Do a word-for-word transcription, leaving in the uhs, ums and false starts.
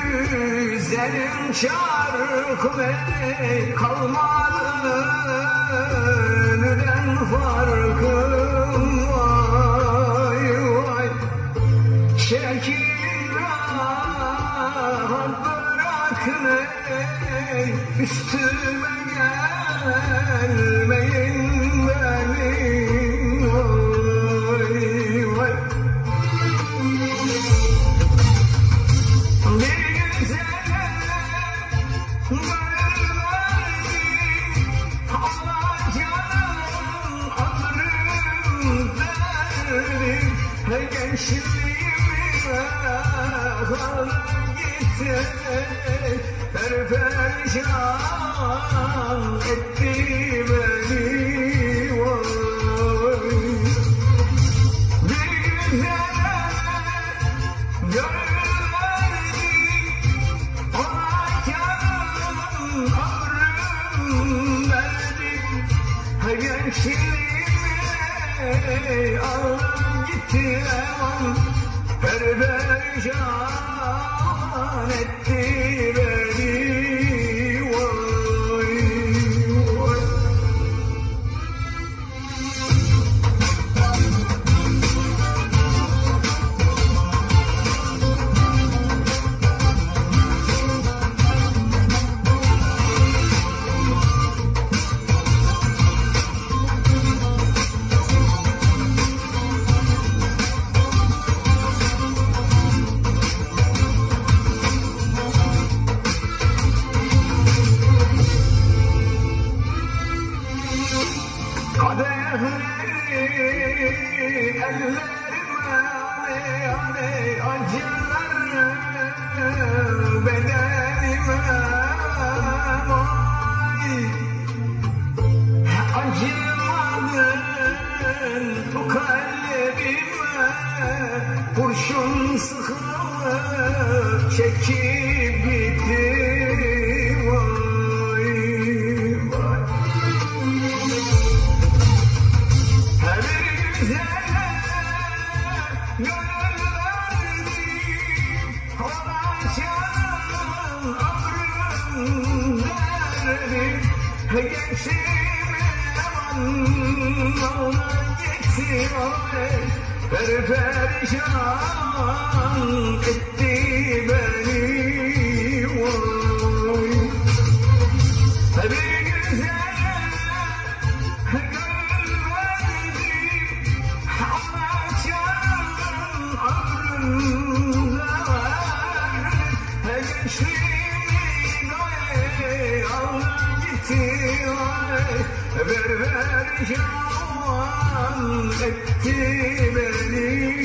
güzelim çarkım ey, kalmadı ölüden farkım, vay vay. Çekil rahat bırakın ey, üstüme gelmeyin benim, vay vay. Bir güzele gönül verdim, alacağım ömrüm derdim. Gençliğime hala gitti, perperişan etti beni, vay. Bir güzele gönül verdim, alacağım ömrüm verdim. Gençliğime hala gitti, perperişan etti beni, vay vay. Kadehleri ellerime ale ale, acılar bedenime, vay. Acımadın bu kalbime, kurşun sıkıp çekip gitti, vay vay. Gönül verdim, alacağım ömrüm derdim. Gençliğime aman gitti, vay. Perperişan etti beni, vay. Bir güzele gönül verdim, alacağım ömrümde verdim. Gençliğime Allah gitti, vay. Perperişan etti beni.